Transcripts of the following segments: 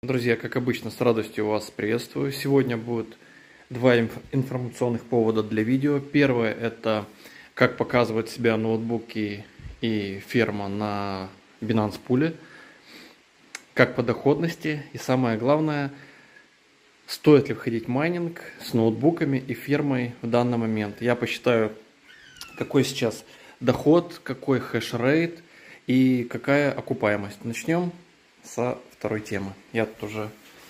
Друзья, как обычно, с радостью вас приветствую. Сегодня будет два информационных повода для видео. Первое – это как показывают себя ноутбуки и ферма на Binance Pool, как по доходности и самое главное, стоит ли входить в майнинг с ноутбуками и фермой в данный момент. Я посчитаю, какой сейчас доход, какой хэш-рейт и какая окупаемость. Начнем со второй темы. Я тут уже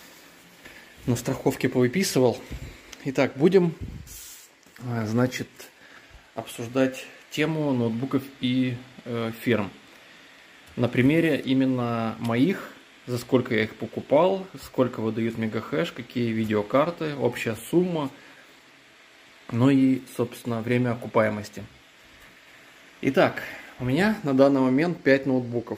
на страховке повыписывал. Итак, будем, значит, обсуждать тему ноутбуков и ферм. На примере именно моих, за сколько я их покупал, сколько выдают мегахэш, какие видеокарты, общая сумма, ну и, собственно, время окупаемости. Итак, у меня на данный момент 5 ноутбуков.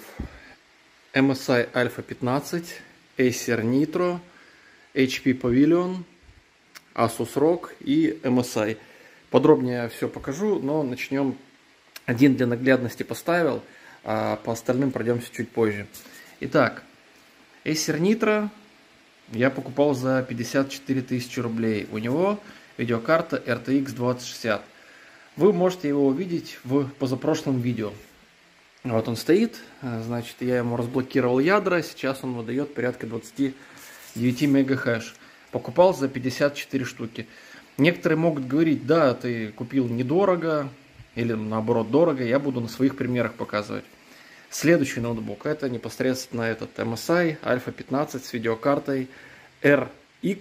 MSI Alpha 15, Acer Nitro, HP Pavilion, Asus ROG и MSI. Подробнее все покажу, но начнем. Один для наглядности поставил, а по остальным пройдемся чуть позже. Итак, Acer Nitro я покупал за 54 тысячи рублей. У него видеокарта RTX 2060. Вы можете его увидеть в позапрошлом видео. Вот он стоит, значит, я ему разблокировал ядра, сейчас он выдает порядка 29 мегахэш. Покупал за 54 штуки. Некоторые могут говорить, да, ты купил недорого, или наоборот дорого, я буду на своих примерах показывать. Следующий ноутбук, это непосредственно этот MSI Alpha 15 с видеокартой RX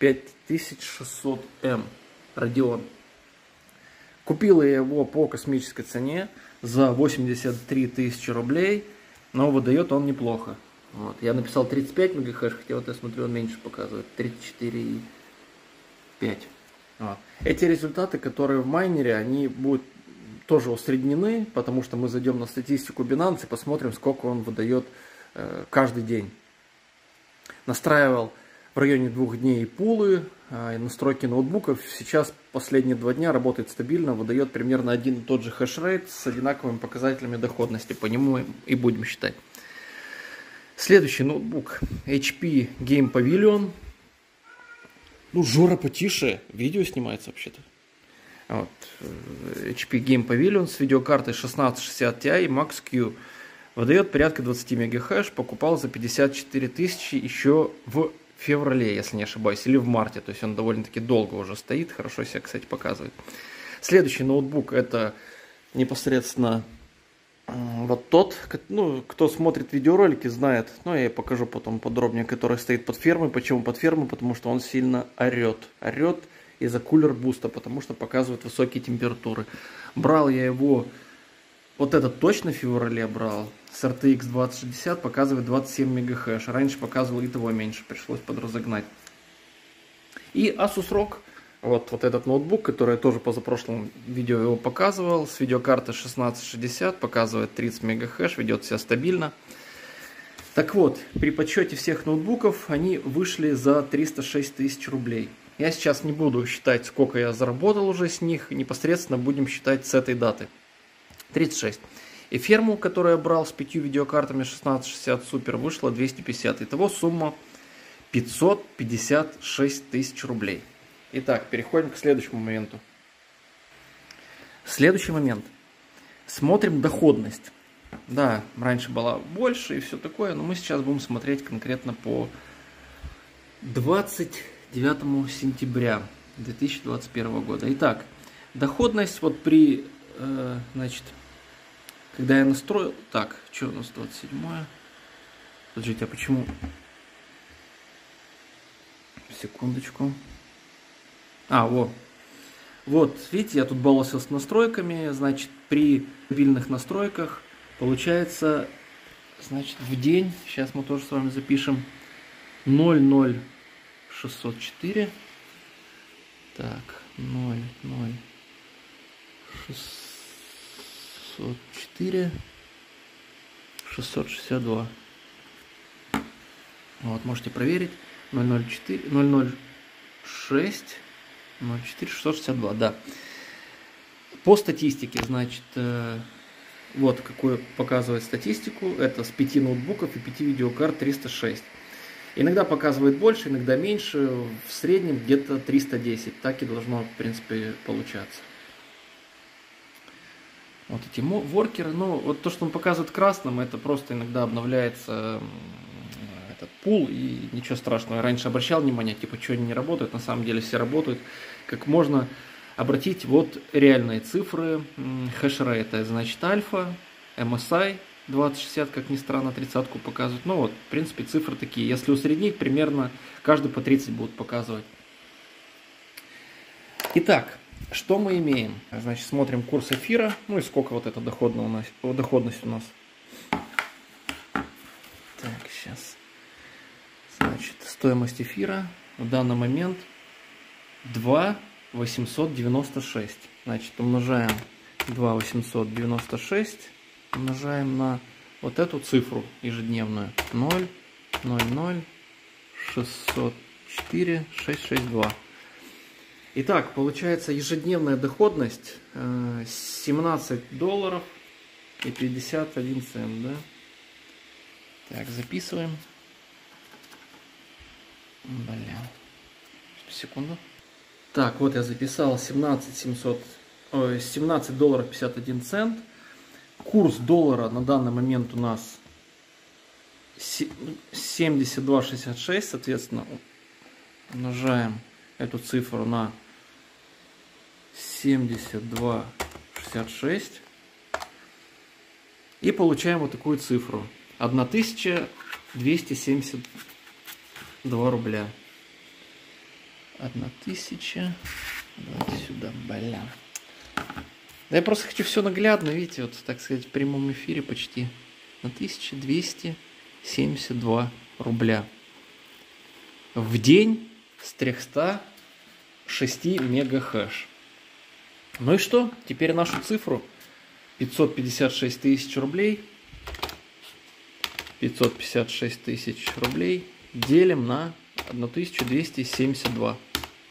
5600M Radeon. Купил я его по космической цене за 83 тысячи рублей, но выдает он неплохо. Вот. Я написал 35 мегахэш, хотя вот я смотрю, он меньше показывает, 34,5. Вот. Эти результаты, которые в майнере, они будут тоже усреднены, потому что мы зайдем на статистику Binance и посмотрим, сколько он выдает каждый день. Настраивал в районе 2 дней пулы, настройки ноутбуков. Сейчас последние 2 дня работает стабильно, выдает примерно один и тот же хэшрейт с одинаковыми показателями доходности. По нему и будем считать. Следующий ноутбук HP Game Pavilion. Ну, Жора, потише, видео снимается вообще-то. Вот. HP Game Pavilion с видеокартой 1660 Ti Max Q. Выдает порядка 20 мегахэш. Покупал за 54 тысячи еще в феврале, если не ошибаюсь, или в марте. То есть он довольно-таки долго уже стоит. Хорошо себя, кстати, показывает. Следующий ноутбук это непосредственно вот тот, ну, кто смотрит видеоролики, знает, ну, я покажу потом подробнее, который стоит под фермой. Почему под фермой? Потому что он сильно орет. Орет из-за кулер-буста, потому что показывает высокие температуры. Брал я его, вот этот точно в феврале брал, с RTX 2060, показывает 27 мегахэш. Раньше показывал и того меньше, пришлось подразогнать. И Asus ROG, вот этот ноутбук, который я тоже позапрошлом видео его показывал, с видеокарты 1660, показывает 30 мегахэш, ведет себя стабильно. Так вот, при подсчете всех ноутбуков они вышли за 306 тысяч рублей. Я сейчас не буду считать, сколько я заработал уже с них, непосредственно будем считать с этой даты. 36. И ферму, которую я брал с 5 видеокартами 1660 Super, вышла 250. Итого сумма 556 тысяч рублей. Итак, переходим к следующему моменту. Следующий момент. Смотрим доходность. Да, раньше была больше и все такое, но мы сейчас будем смотреть конкретно по 29 сентября 2021 года. Итак, доходность вот при, значит, когда я настроил... Так, что у нас 27-е? Подождите, а почему? Секундочку. Вот, видите, я тут баловался с настройками. Значит, при мобильных настройках получается, значит, в день, сейчас мы тоже с вами запишем, 0,0604. Так, 0,0604, 662. Вот, можете проверить. 0,06, 662, да. По статистике, значит, Вот какую показывает статистику. Это с 5 ноутбуков и 5 видеокарт 306. Иногда показывает больше, иногда меньше, в среднем где-то 310. Так и должно, в принципе, получаться. Вот эти воркеры, ну, вот то, что он показывает красным, это просто иногда обновляется этот пул, и ничего страшного. Я раньше обращал внимание, типа, что они не работают, на самом деле все работают. Как можно обратить, вот реальные цифры, хэшрейта, значит, альфа, MSI 2060, как ни странно, 30-ку показывает. Ну вот, в принципе, цифры такие. Если усреднить, примерно каждый по 30 будут показывать. Итак, что мы имеем? Значит, смотрим курс эфира. Ну и сколько вот эта доходность у нас. Так, сейчас. Значит, стоимость эфира в данный момент 2,896. Значит, умножаем 2,896. Умножаем на вот эту цифру ежедневную. 0, 0, 0, 604, 662. Итак, получается ежедневная доходность $17 и 51 цент, да? Так, записываем. Бля. Секунду. Так, вот я записал $17 51 цент. Курс доллара на данный момент у нас 72,66, соответственно, умножаем эту цифру на 72,66 и получаем вот такую цифру. 1272 рубля. 1000. Давайте сюда, бля. Да я просто хочу все наглядно, видите, вот, так сказать, в прямом эфире почти. 1272 рубля. В день с 306 мегахэш. Ну и что? Теперь нашу цифру 556 тысяч рублей. 556 тысяч рублей делим на 1272.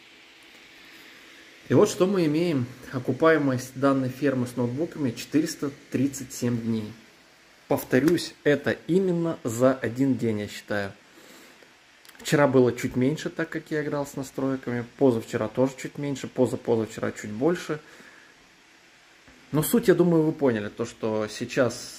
И вот что мы имеем. Окупаемость данной фермы с ноутбуками 437 дней. Повторюсь, это именно за один день, я считаю. Вчера было чуть меньше, так как я играл с настройками. Позавчера тоже чуть меньше. Позавчера чуть больше. Но суть, я думаю, вы поняли. То, что сейчас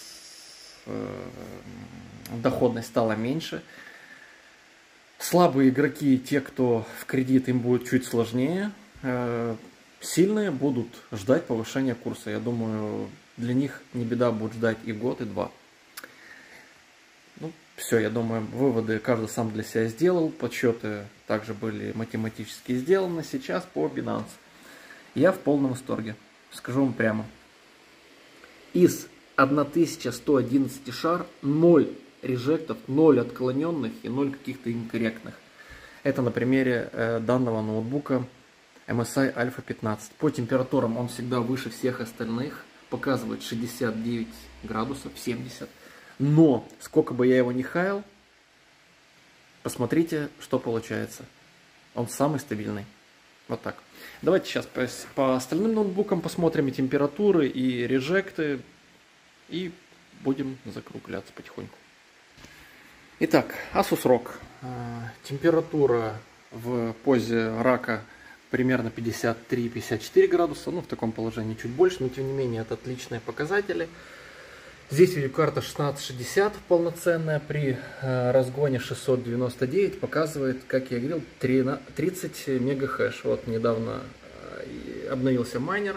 доходность стала меньше. Слабые игроки, те, кто в кредит, им будет чуть сложнее. Сильные будут ждать повышения курса. Я думаю, для них не беда будет ждать и год, и два. Ну, все, я думаю, выводы каждый сам для себя сделал. Подсчеты также были математически сделаны. Сейчас по Binance. Я в полном восторге. Скажу вам прямо. Из 1111 шар 0 режектов, 0 отклоненных и 0 каких-то инкорректных. Это на примере данного ноутбука MSI Alpha 15. По температурам он всегда выше всех остальных. Показывает 69 градусов, 70. Но, сколько бы я его ни хаял, посмотрите, что получается. Он самый стабильный. Вот так. Давайте сейчас по остальным ноутбукам посмотрим и температуры, и режекты. И будем закругляться потихоньку. Итак, Asus ROG. Температура в позе рака примерно 53-54 градуса. Ну, в таком положении чуть больше, но тем не менее это отличные показатели. Здесь видеокарта 1660 полноценная при разгоне 699 показывает, как я говорил, 30 мегахэш. Вот недавно обновился майнер.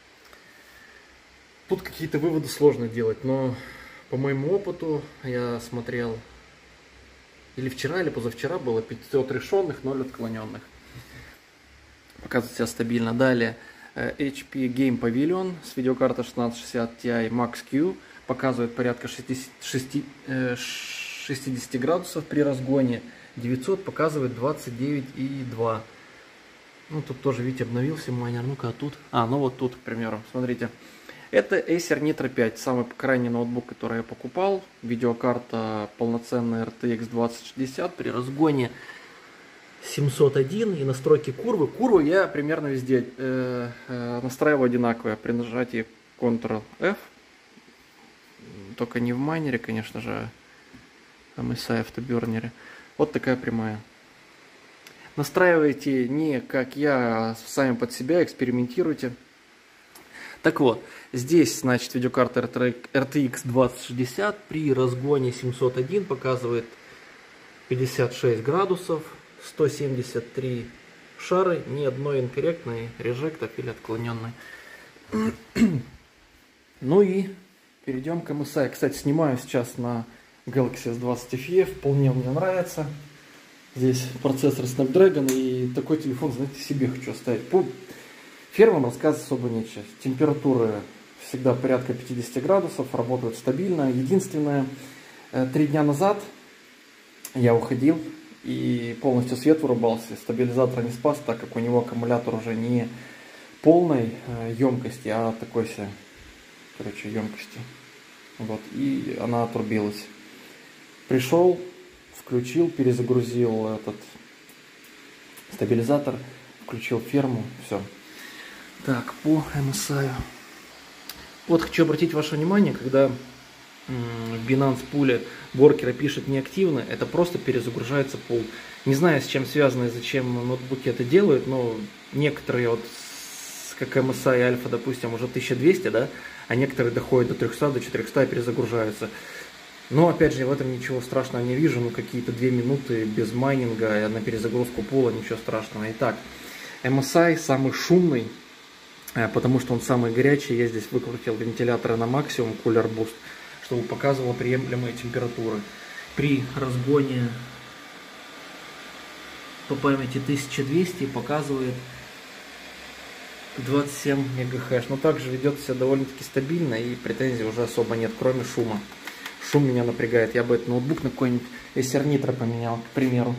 Тут какие-то выводы сложно делать, но по моему опыту я смотрел, или вчера, или позавчера было 500 решенных, 0 отклоненных. Показывает себя стабильно. Далее HP Game Pavilion с видеокартой 1660 Ti Max Q. Показывает порядка 60 градусов при разгоне. 900 показывает 29,2. Ну, тут тоже, видите, обновился майнер. Ну-ка, а тут? Ну вот тут, к примеру. Смотрите. Это Acer Nitro 5. Самый крайний ноутбук, который я покупал. Видеокарта полноценная RTX 2060 при разгоне 701 и настройки курвы. Курву я примерно везде настраиваю одинаково при нажатии Ctrl-F. Только не в майнере, конечно же, а MSI автобернере. Вот такая прямая. Настраивайте не как я, а сами под себя, экспериментируйте. Так вот, здесь, значит, видеокарта RTX 2060 при разгоне 701 показывает 56 градусов, 173 шары, ни одной инкорректной, режектов или отклоненной. Ну и перейдем к MSI. Кстати, снимаю сейчас на Galaxy S20 FE, вполне мне нравится. Здесь процессор Snapdragon, и такой телефон, знаете, себе хочу оставить. По фермам рассказывать особо нечего. Температуры всегда порядка 50 градусов, работают стабильно. Единственное, 3 дня назад я уходил и полностью свет вырубался. Стабилизатор не спас, так как у него аккумулятор уже не полной емкости, а такой себе, короче, емкости. Вот, и она отрубилась. Пришел, включил, перезагрузил этот стабилизатор, включил ферму, все. Так, по MSI. Вот хочу обратить ваше внимание, когда в Binance пуле Worker пишет неактивно, это просто перезагружается пул. Не знаю, с чем связано и зачем ноутбуки это делают, но некоторые, вот как MSI Alpha, допустим, уже 1200, да, а некоторые доходят до 300, до 400 и перезагружаются. Но, опять же, в этом ничего страшного не вижу, ну, какие-то 2 минуты без майнинга на перезагрузку пула, ничего страшного. Итак, MSI самый шумный, потому что он самый горячий. Я здесь выкрутил вентиляторы на максимум, Cooler Boost, чтобы показывало приемлемые температуры. При разгоне по памяти 1200 показывает 27 МГц. Но также ведет себя довольно-таки стабильно, и претензий уже особо нет, кроме шума. Шум меня напрягает. Я бы этот ноутбук на какой-нибудь Acer Nitro поменял, к примеру.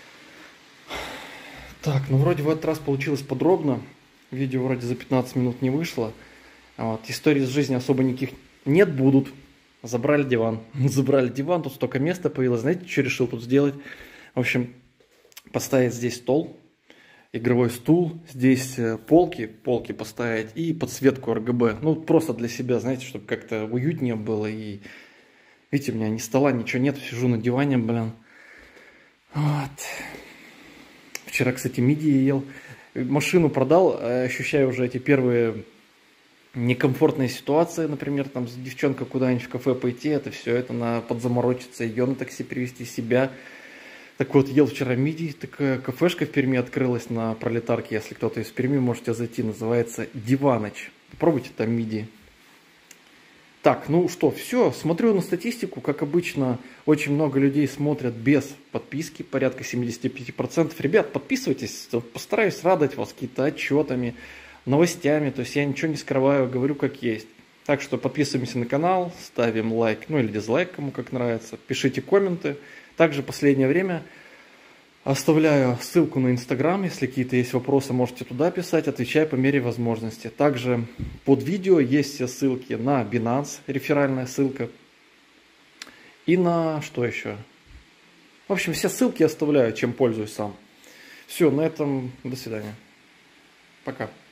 Так, ну вроде в этот раз получилось подробно. Видео вроде за 15 минут не вышло. Вот. Историй из жизни особо никаких нет, будут. Забрали диван. Забрали диван, тут столько места появилось. Знаете, что решил тут сделать? В общем, поставить здесь стол, игровой стул, здесь полки поставить и подсветку RGB. Ну, просто для себя, знаете, чтобы как-то уютнее было. И видите, у меня ни стола, ничего нет, сижу на диване, блин. Вот. Вчера, кстати, мидии ел. Машину продал, ощущаю уже эти первые некомфортные ситуации, например, там с девчонкой куда-нибудь в кафе пойти, это все, это на подзаморочиться, ее на такси перевести, себя. Так вот, ел вчера мидии, такая кафешка в Перми открылась на Пролетарке, если кто-то из Перми, можете зайти, называется Диваныч. Попробуйте там мидии. Так, ну что, все, смотрю на статистику, как обычно, очень много людей смотрят без подписки, порядка 75%. Ребят, подписывайтесь, постараюсь радовать вас какими-то отчетами, новостями, то есть я ничего не скрываю, говорю как есть. Так что подписываемся на канал, ставим лайк, ну или дизлайк, кому как нравится, пишите комменты. Также в последнее время оставляю ссылку на Инстаграм, если какие-то есть вопросы, можете туда писать, отвечаю по мере возможности. Также под видео есть все ссылки на Binance, реферальная ссылка, и на что еще? В общем, все ссылки оставляю, чем пользуюсь сам. Все, на этом до свидания. Пока.